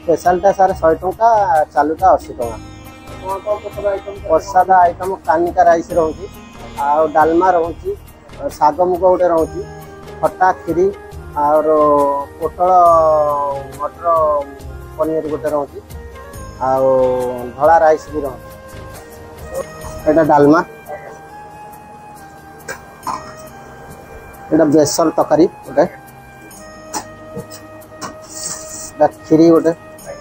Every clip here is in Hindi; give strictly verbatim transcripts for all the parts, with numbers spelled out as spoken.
स्पेशलटा सारे सौ टंका चालूटा अस्सी टंका। प्रसाद आइटम कानिका राइस रोचे आ डालमा रोचे शाग मुग गोटे रोचे खटा खीरी और पोटल मटर पनीर गोटे रोचे आ धला राइस भी रोचे। एटा डालमा एटा बेसन तकारी गोटे खीरी गोटे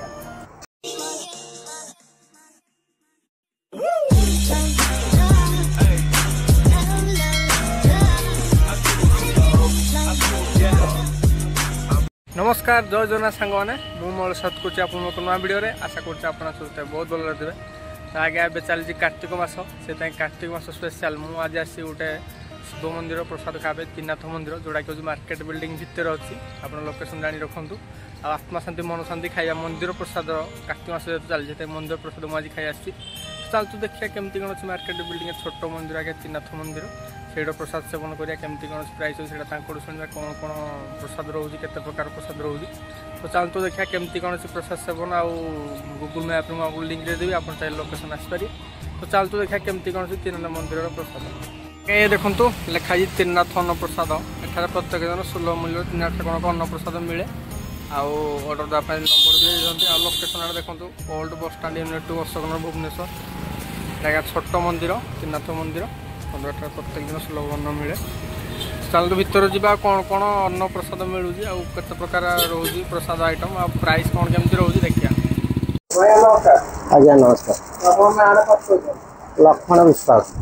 नमस्कार जय जगन्नाथ सांग मैंने मुझे सत कर नुआ भिडियो आशा कर बहुत भल रही आगे ए चलती कार्तिक मस से कार्तिक मस स्पेशल मुझे आज आसी गोटे शिव मंदिर प्रसाद खावे त्रिनाथ मंदिर जोड़ा कि मार्केट बिल्डिंग भितर अच्छी आप लोकेशन जाणी रखु आत्मा शांति मन शांति खाଇବା मंदिर प्रसाद कार्तिक मस चलती मंदिर प्रसाद मुझे खाई आसी चलतु देखिए केमती कौन अच्छी मार्केट बिल्डिंग छोट मंदिर आगे त्रिनाथ मंदिर से प्रसाद सेवन करिया केमती कौन प्राइस शुणा कौन कौन प्रसाद रोचे केते प्रकार प्रसाद रोचे तो चलतु देखिए केमती कौन प्रसाद सेवन आउ गूगल मैप में आपको लिंक दे देवी आप चाहिए लोकेशन आसपारे तो चलतु देखिए केमती कौन त्रिनाथ मंदिर प्रसाद ये देखु लिखाई त्रिनाथ अन्न प्रसाद एठार प्रत्येक जन सुलभ मूल्य त्रिनाथ ठाकुर अन्न प्रसाद मिले आउ अर्डर देवाई नंबर भी देते आ लोकेशन देखो old bus stand unit two Ashoknagar Bhubaneswar जगह छोट मंदिर त्रिनाथ मंदिर प्रत्येक दिन सुलभ अन्न मिले चलते भर जा कौन कौन अन्न प्रसाद मिलूँ आते प्रकार रोज प्रसाद आइटम आ प्राइस कौन केमती रोज देखिए। आज्ञा नमस्कार लक्ष्मण विश्वास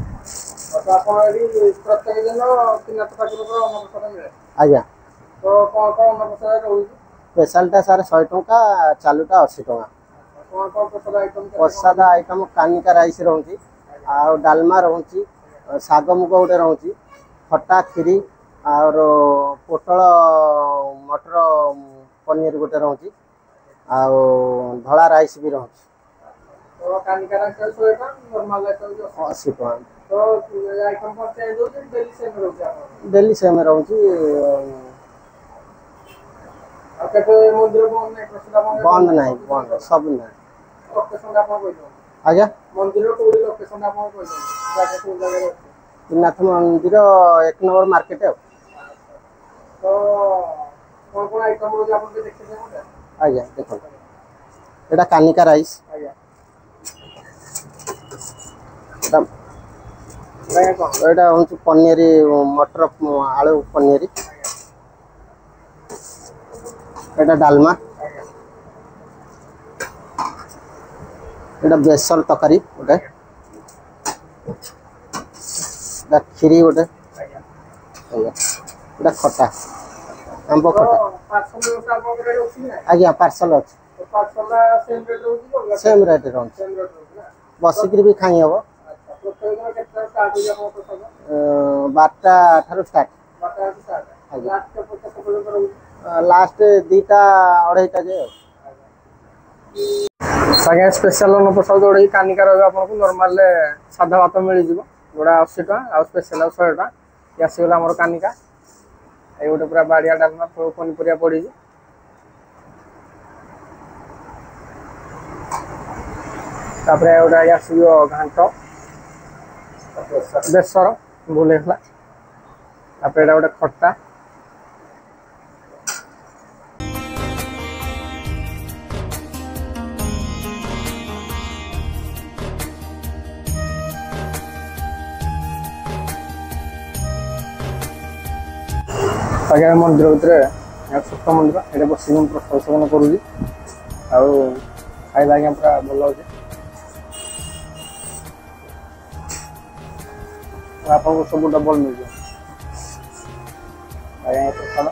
आज्ञा स्पेशलटा सारे सौ टंका चालूटा अस्सी टंका। प्रसाद आइटम कानिका राइस रोचे आ डालमा रोचे शाग मुग गोटे रोचे खटा खीरी और पोटल मटर पनीर गोटे रोचे आ धला राइस भी रोचे अस्सी टका डेली सेम रोचे बंद नहीं बंद सब नहीं आज्ञा त्रिनाथ मंदिर एक नंबर मार्केट है आज्ञा देखो एटा कानिका राइस एटा हूँ पनीर मटर आलू पनीर एटा डालमा एटा बेसन तकारी गोटे खीरी गोटे एटा खटा आंब खटा आज्ञा पार्सल अच्छे सेम रेट रोचे बसिक भी खाई हम बारटा ठार स्टार्ट लास्ट दीटा अढ़ाईटा जाए आज्ञा स्पेशल अन्न प्रसाद जोड़ा कानिका रहा आपको नॉर्मल साधा भात मिल जाव जोड़ा अस्सी टका आ स्पेशल शहे टका ये आसगला आम कानिका ये गोटे पूरा बाड़िया डालमा पनीपरिया पड़ी तापर गोटे आस घाट बेसर भूल तापर गोटे खट्टा आगे मंदिर भितर छोट मंदिर ये बस प्रसाद सेवन करुँगी खाଇବା आज्ञा पूरा भल अच्छे आपको सब डबल मिल आज्ञा प्रसाद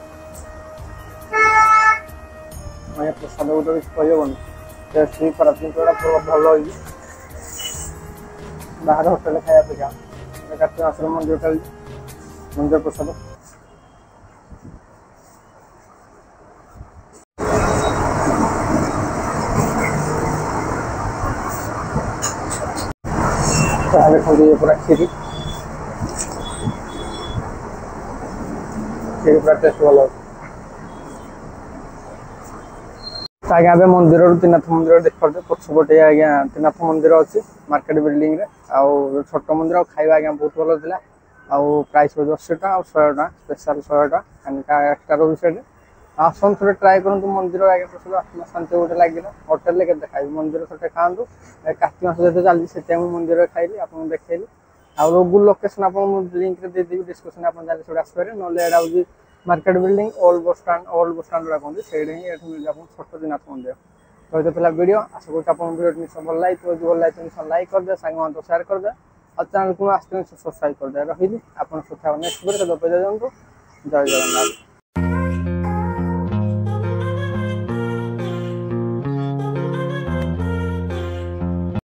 आज्ञा प्रसाद गोटे किसी कहबन टेस्ट भी खराब पूरा भल बाहर होटेल खाया अपेक्षा कार्तिक मास मंदिर चलती मंदिर प्रसाद देखो ये पूरा खीरी खीरी पूरा टेस्ट भल आज्ञा ए मंदिर त्रिनाथ मंदिर देखते पछपटे आज्ञा त्रिनाथ मंदिर अच्छी मार्केट बिल्डिंग रे आउ छोट मंदिर खाଇବା आज्ञा बहुत भल था आउ प्राइस रोज अस्सी टाँग और शहे टाँग स्पेशल शहे टाँग कानिका एक्सट्रा रोज से आसन थे ट्राए करूँ मंदिर आज्ञा प्रसाद आत्मा शांति गोटे लगे होटेल के खाई मंदिर थे खाँतु कार्तिक मास जो चलती से मंदिर खाइली आपको देखली आउ गुगल लोकेशन आप लिंक देदेवी डिस्क्रिप्शन आप जाने आसपारे ना हूँ market building old bus stand old bus stand कहते से मिल जाए छोट दिनाथ मंदिर तो ये था वीडियो आशा करूँ आप वीडियो निश्चय भल लगे भल लगे निश्चय लाइक कर दे सांग तो सेयार कर दे और चैनल को आसते सब्सक्राइब कर दे रही आप नेक्स्ट वीडियो जय जगन्नाथ।